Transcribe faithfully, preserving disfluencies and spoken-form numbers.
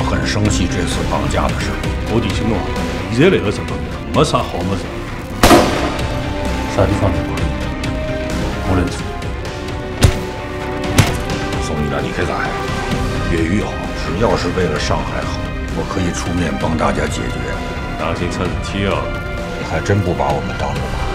很生气这次绑架的事。 我提醒侬啊，现在那个日本没啥好么子，啥地方都可以，我认错。 送你俩离开上海，越狱好，只要是为了上海好，我可以出面帮大家解决。 当心出事体哦！ 你还真不把我们当人。